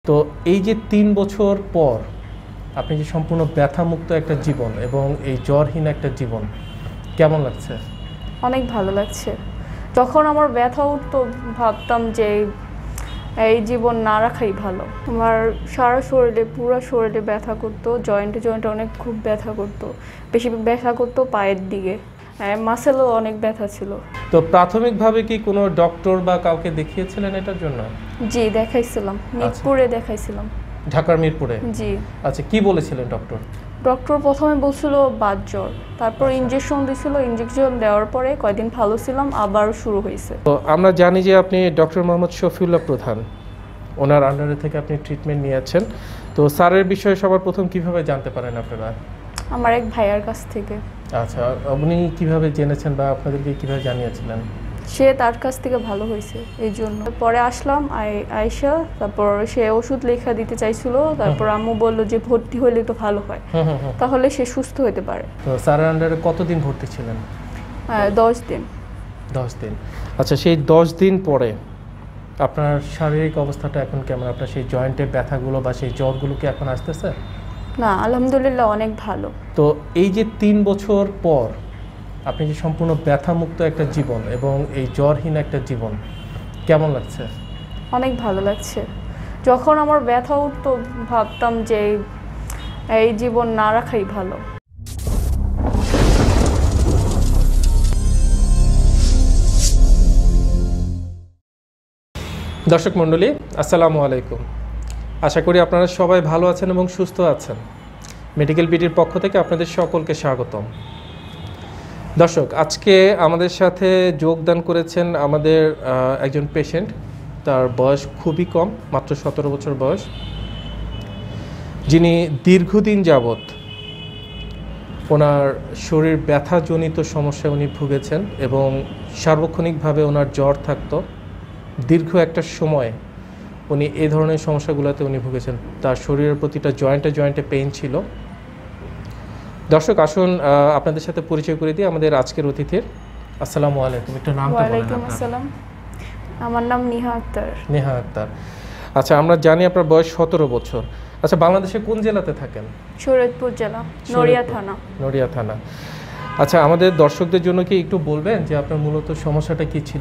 তো এই যে ৩ বছর পর আপনি যে সম্পূর্ণ ব্যথামুক্ত একটা জীবন এবং এই জ্বরহীন একটা জীবন, কেমন লাগছে? অনেক ভালো লাগছে। যখন আমার ব্যথা উঠতো ভাবতাম যে এই জীবন না রাখাই ভালো। আমার সারা শরীরে পুরো শরীরে ব্যথা করতো, জয়েন্টে জয়েন্টে অনেক খুব ব্যথা করতো, বেশি ব্যথা করতো পায়ের দিকে, মাসেলও অনেক ব্যথা ছিল। তো প্রাথমিকভাবে কি কোনো ডক্টর বা কাউকে দেখিয়েছিলেন এটার জন্য? জি দেখাইছিলাম, মিরপুরে দেখাইছিলাম। ঢাকার মিরপুরে? জি। আচ্ছা, কি বলেছিলেন ডক্টর? ডক্টর প্রথমে বলছিল বাত জ্বর, তারপর ইনজেকশন দিছিল, ইনজেকশন দেওয়ার পরে কয়েকদিন ভালো ছিলাম, আবার শুরু হয়েছে। তো আমরা জানি যে আপনি ডক্টর মোহাম্মদ শফিউল্লাহ প্রধান, ওনার আন্ডারে থেকে আপনি ট্রিটমেন্ট নিয়েছেন। তো স্যারের বিষয়ে সবার প্রথম কিভাবে জানতে পারেন আপনারা? আমার এক ভাইয়ার কাছ থেকে। আচ্ছা, উনি কিভাবে জেনেছেন বা আপনাদেরকে কিভাবে জানিয়েছিলেন? সে তার কাছ থেকে ভালো হয়েছে এই জন্য। পরে আসলাম আয়শা, তারপর সে ওষুধ লেখা দিতে চাইছিল, তারপর আম্মু বলল যে ভর্তি হলে তো ভালো হয়, তাহলে সে সুস্থ হতে পারে। তো স্যারের আন্ডারে কতদিন ভর্তি ছিলেন? 10 দিন। 10 দিন। আচ্ছা, সেই 10 দিন পরে আপনার শারীরিক অবস্থাটা এখন কেমন? আপনার সেই জয়েন্টের ব্যথাগুলো বা সেই জ্বরগুলো কি এখন আসতেছে? না, আলহামদুলিল্লাহ অনেক ভালো। তো এই যে ৩ বছর পর আপনি যে সম্পূর্ণ ব্যথামুক্ত একটা জীবন এবং এই জ্বরহীন একটা জীবন, কেমন লাগছে? অনেক ভালো লাগছে। যখন আমার ব্যথা উঠতো ভাবতাম যে এই জীবন না রাখাই ভালো। দর্শক মণ্ডলী, আসসালামু আলাইকুম। আশা করি আপনারা সবাই ভালো আছেন এবং সুস্থ আছেন। মেডিকেল বিডির পক্ষ থেকে আপনাদের সকলকে স্বাগতম। দর্শক, আজকে আমাদের সাথে যোগদান করেছেন আমাদের একজন পেশেন্ট। তার বয়স খুবই কম, মাত্র 17 বছর বয়স, যিনি দীর্ঘদিন যাবৎ ওনার শরীর ব্যথাজনিত সমস্যায় উনি ভুগেছেন এবং সার্বক্ষণিকভাবে ওনার জ্বর থাকতো। দীর্ঘ একটা সময় উনি এই ধরনের সমস্যাগুলোতে উনি ভুগেছেন। তার শরীরের প্রতিটা জয়েন্টে জয়েন্টে পেইন ছিল। দর্শক, আসুন আপনাদের সাথে পরিচয় করে দিই আমাদের আজকের অতিথির। আসসালামু আলাইকুম। একটু নামটা বলেন। ওয়ালাইকুম আসসালাম, আমার নাম নিহা আক্তার। নেহা আক্তার। আচ্ছা, আমরা জানি আপনার বয়স 17 বছর। আচ্ছা, বাংলাদেশে কোন জেলাতে থাকেন? শরীয়তপুর জেলা, নড়িয়া থানা। নড়িয়া থানা। আচ্ছা, আমাদের দর্শকদের জন্য কি একটু বলবেন যে আপনার মূলত সমস্যাটা কি ছিল?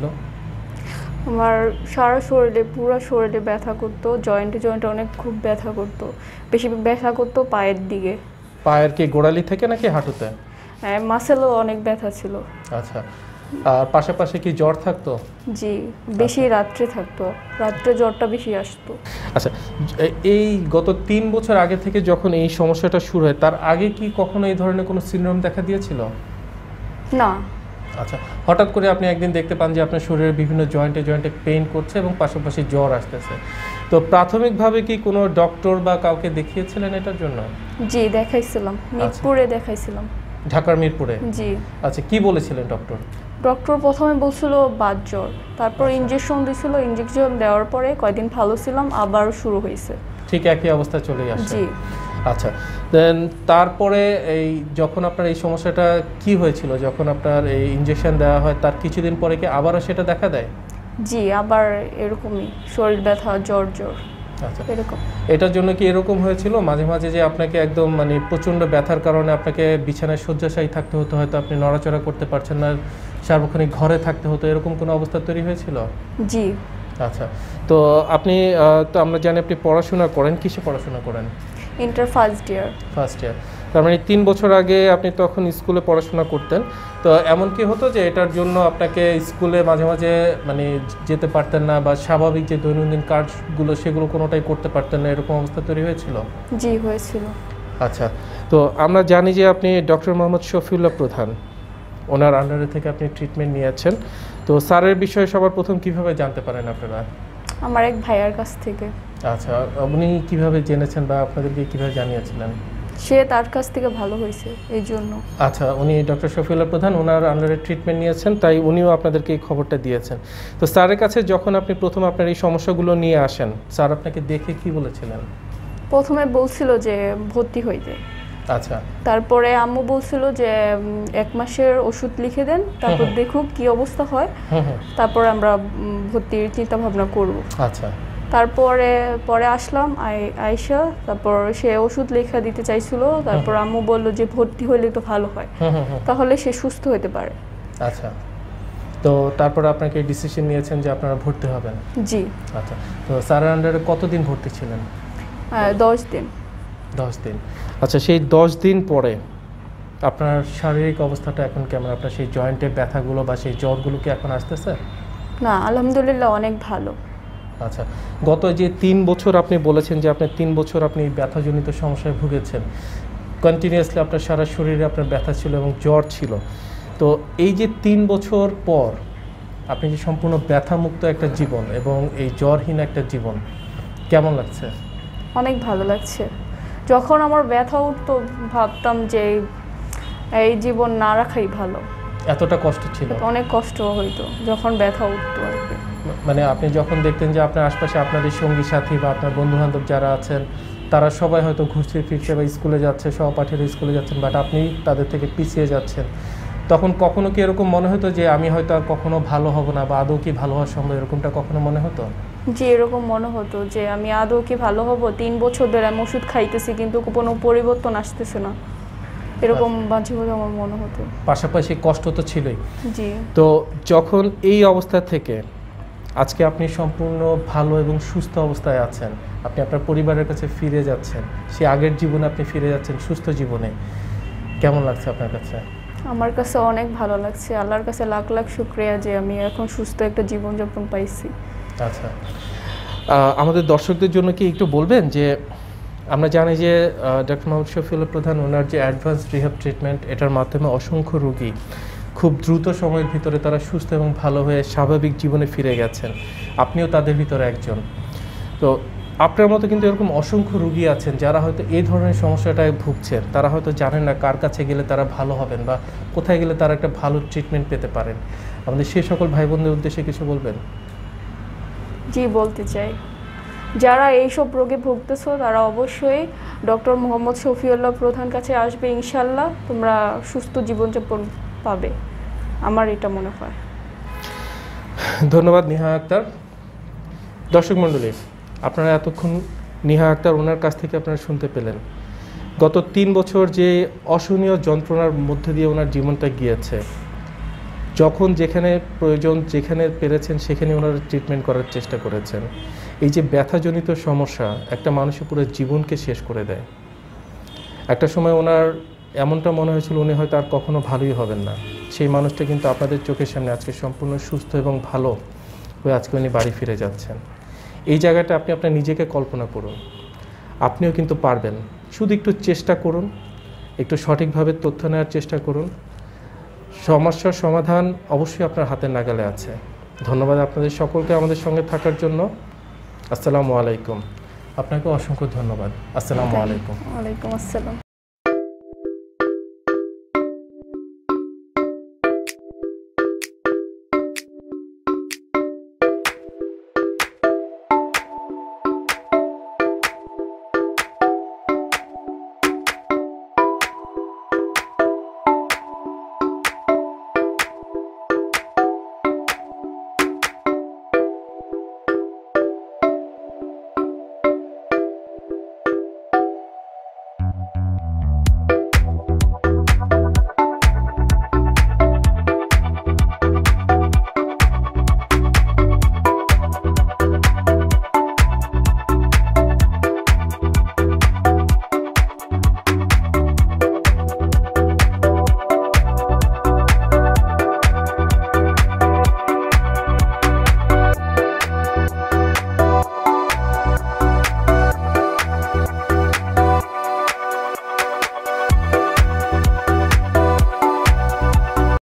আমার সারা শরীরে পুরো শরীরে ব্যথা করতো, জয়েন্টে জয়েন্টে অনেক খুব ব্যথা করতো, বেশি ব্যথা করতো পায়ের দিকে। পায়ের কি গোড়ালি থেকে নাকি হাঁটুতে? মাসেলও অনেক ব্যথা ছিল। আচ্ছা, আর পাশাপাশি কি জ্বর থাকতো? জি, বেশি রাত্রে থাকতো, রাত্রে জ্বরটা বেশি আসতো। আচ্ছা, এই গত 3 বছর আগে থেকে যখন এই সমস্যাটা শুরু হয়, তার আগে কি কখনো এই ধরনের কোনো সিনড্রোম দেখা দিয়েছিল? না। আচ্ছা, হঠাৎ করে আপনি একদিন দেখতে পান যে আপনার শরীরের বিভিন্ন জয়েন্টে জয়েন্টে পেইন করছে এবং পাশাপাশি জ্বর আসতেছে। তো প্রাথমিকভাবে কি কোনো ডক্টর বা কাউকে দেখিয়েছিলেন এটার জন্য? জি দেখাইছিলাম, মিরপুরে দেখাইছিলাম। ঢাকার মিরপুরে? জি। আচ্ছা, কি বলেছিলেন ডক্টর? ডক্টর প্রথমে বলছিল বাত জ্বর, তারপর ইনজেকশন দিছিল, ইনজেকশন দেওয়ার পরে কয়েকদিন ভালো ছিলাম, আবার শুরু হয়েছে। ঠিক একই অবস্থা চলে আসে? জি। আচ্ছা, দেন তারপরে এই যখন আপনার এই সমস্যাটা কি হয়েছিল, যখন আপনার এই ইনজেকশন দেওয়া হয় তার কিছুদিন পরে কি আবারও সেটা দেখা দেয়? জি, আবার এরকমই শরীর ব্যথা, জ্বর জ্বর। আচ্ছা, এরকম। এটার জন্য কি এরকম হয়েছিল মাঝে মাঝে যে আপনাকে একদম মানে প্রচণ্ড ব্যথার কারণে আপনাকে বিছানায় শয্যাশায়ী থাকতে হতো, হয়তো আপনি নড়াচড়া করতে পারছেন না, সার্বক্ষণিক ঘরে থাকতে হতো, এরকম কোনো অবস্থা তৈরি হয়েছিল? জি। আচ্ছা, তো আপনি তো আমরা জানি আপনি পড়াশোনা করেন, কিসে পড়াশোনা করেন? Inter first year. First year. তার মানে 3 বছর আগে আপনি তখন স্কুলে পড়াশোনা করতেন। তো এমন কি হতো যে এটার জন্য আপনাকে স্কুলে মাঝে মাঝে মানে যেতে পারতেন না, বা স্বাভাবিক যে দৈনন্দিন কাজগুলো সেগুলো কোনোটাই করতে পারতেন না, এরকম অবস্থা তৈরি হয়েছিল? জি হয়েছিল। আচ্ছা, তো আমরা জানি যে আপনি ডক্টর মোহাম্মদ শফিউল্লাহ প্রধান, ওনার আন্ডারে থেকে আপনি ট্রিটমেন্ট নিয়েছেন। তো স্যারের বিষয়ে সবার প্রথম কিভাবে জানতে পারেন আপনারা? আমার এক ভাইয়ার কাছ থেকে। আচ্ছা, উনি কিভাবে জেনেছেন বা আপনাদেরকে কিভাবে জানিয়েছিলেন? সে তার কাছ থেকে ভালো হয়েছে এই জন্য। আচ্ছা, উনি ডক্টর শফিউল্লাহ প্রধান, ওনার আন্ডারে ট্রিটমেন্ট নিয়েছেন, তাই উনিও আপনাদেরকে এই খবরটা দিয়েছেন। তো স্যারের কাছে যখন আপনি প্রথম আপনার এই সমস্যাগুলো নিয়ে আসেন, স্যার আপনাকে দেখে কি বলেছিলেন? প্রথমে বলছিল যে ভর্তি হইতে। আচ্ছা। তারপরে আম্মু বলছিল যে 1 মাসের ওষুধ লিখে দেন, তারপর দেখুক কি অবস্থা হয়, তারপর আমরা ভর্তির চিন্তা ভাবনা করব। আচ্ছা, তারপরে পরে আসলাম আয়শা, তারপর সে ওষুধ লেখা দিতে চাইছিল, তারপর আম্মু বলল যে ভর্তি হলে তো ভালো হয়, তাহলে সে সুস্থ হতে পারে। আচ্ছা, তো তারপরে আপনাকে ডিসিশন নিয়েছেন যে আপনারা ভর্তি হবেন? জি। আচ্ছা, তো স্যারের আন্ডারে কতদিন ভর্তি ছিলেন? 10 দিন। 10 দিন। আচ্ছা, সেই 10 দিন পরে আপনার শারীরিক অবস্থাটা এখন কেমন? আপনার সেই জয়েন্টের ব্যথাগুলো বা সেই জ্বরগুলো কি এখন আসতেছে? না, আলহামদুলিল্লাহ অনেক ভালো। আচ্ছা, গত যে 3 বছর আপনি বলেছেন যে আপনি 3 বছর আপনি ব্যথাজনিত সমস্যায় ভুগেছেন, কন্টিনিউয়াসলি আপনার সারা শরীরে আপনার ব্যথা ছিল এবং জ্বর ছিল। তো এই যে 3 বছর পর আপনি যে সম্পূর্ণ ব্যথামুক্ত একটা জীবন এবং এই জ্বরহীন একটা জীবন, কেমন লাগছে? অনেক ভালো লাগছে। যখন আমার ব্যথা উঠতো ভাবতাম যে এই জীবন না রাখাই ভালো। এতটা কষ্ট ছিল? অনেক কষ্ট হইতো যখন ব্যথা উঠতো আর কি। মানে আপনি যখন দেখতেন যে আপনার আশপাশে আপনাদের সঙ্গী সাথী বা আপনার বন্ধু বান্ধব যারা আছেন তারা সবাই হয়তো ঘুরছে ফিরছে বা স্কুলে যাচ্ছে, সহপাঠীরা স্কুলে যাচ্ছেন, বাট আপনি তাদের থেকে পিছিয়ে যাচ্ছেন, তখন কখনো কি এরকম মনে হতো যে আমি হয়তো আর কখনো ভালো হব না বা আদৌ কি ভালো হওয়া সম্ভব, এরকমটা কখনো মনে হতো? জি, এরকম মনে হতো যে আমি আদৌ কি ভালো হব। 3 বছর ধরে আমি ওষুধ খাইতেছি কিন্তু কোনো পরিবর্তন আসতেছে না, এরকম মাঝে মাঝে আমার মনে হতো। পাশাপাশি কষ্ট তো ছিলই। জি। তো যখন এই অবস্থা থেকে আজকে আপনি সম্পূর্ণ ভালো এবং সুস্থ অবস্থায় আছেন, আপনি আপনার পরিবারের কাছে ফিরে যাচ্ছেন, সে আগের জীবনে আপনি ফিরে যাচ্ছেন সুস্থ জীবনে, কেমন লাগছে আপনার কাছে? আমার কাছে অনেক ভালো লাগছে। আল্লাহর কাছে লাখ লাখ শুকরিয়া যে আমি এখন সুস্থ একটা জীবনযাপন পাইছি। আচ্ছা, আমাদের দর্শকদের জন্য কি একটু বলবেন যে আমরা জানি যে ডক্টর মোহাম্মদ শফিউল্লাহ প্রধান ওনার যে অ্যাডভান্স রিহ্যাব ট্রিটমেন্ট, এটার মাধ্যমে অসংখ্য রোগী খুব দ্রুত সময়ের ভিতরে তারা সুস্থ এবং ভালো হয়ে স্বাভাবিক জীবনে ফিরে গেছেন। আপনিও তাদের ভিতরে একজন। তো আপনার মতো কিন্তু এরকম অসংখ্য রোগী আছেন যারা হয়তো এই ধরনের সমস্যাটায় ভুগছেন, তারা হয়তো জানেন না কার কাছে গেলে তারা ভালো হবেন বা কোথায় গেলে তারা একটা ভালো ট্রিটমেন্ট পেতে পারেন। আমাদের সেই সকল ভাই বোনদের উদ্দেশ্যে কিছু বলবেন? জি, বলতে চাই, যারা এইসব রোগে ভুগতেছো তারা অবশ্যই ডক্টর মোহাম্মদ শফিউল্লাহ প্রধান কাছে আসবে, ইনশাল্লাহ তোমরা সুস্থ জীবনযাপন পাবে, আমার এটা মনে হয়। ধন্যবাদ নিহা আক্তার। দর্শক মণ্ডলী, আপনারা এতক্ষণ নিহা আক্তার ওনার কাছ থেকে আপনারা শুনতে পেলেন গত 3 বছর যে অসহনীয় যন্ত্রণার মধ্যে দিয়ে ওনার জীবনটা গিয়েছে। যখন যেখানে প্রয়োজন, যেখানে পেরেছেন সেখানে ওনারা ট্রিটমেন্ট করার চেষ্টা করেছেন। এই যে ব্যথাজনিত সমস্যা একটা মানুষের পুরো জীবনকে শেষ করে দেয়। একটা সময় ওনার এমনটা মনে হয়েছিল উনি হয়তো আর কখনো ভালোই হবেন না। সেই মানুষটা কিন্তু আপনাদের চোখের সামনে আজকে সম্পূর্ণ সুস্থ এবং ভালো হয়ে আজকে উনি বাড়ি ফিরে যাচ্ছেন। এই জায়গাটা আপনি আপনার নিজেকে কল্পনা করুন, আপনিও কিন্তু পারবেন। শুধু একটু চেষ্টা করুন, একটু সঠিকভাবে তথ্য নেওয়ার চেষ্টা করুন। সমস্যার সমাধান অবশ্যই আপনার হাতের নাগালে আছে। ধন্যবাদ আপনাদের সকলকে আমাদের সঙ্গে থাকার জন্য। আসসালামু আলাইকুম। আপনাকে অসংখ্য ধন্যবাদ। আসসালামু আলাইকুম। ওয়ালাইকুম আসসালাম।